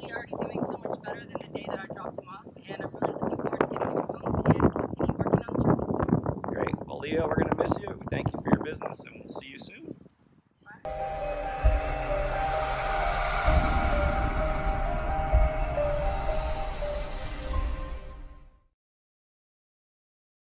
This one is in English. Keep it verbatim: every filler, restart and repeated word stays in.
definitely already doing so much better than the day that I dropped him off, and I'm really looking forward to getting him home and continue working on the truck. Great. Well, Leo, we're going to miss you. Thank you for your business, and we'll see you soon. Bye.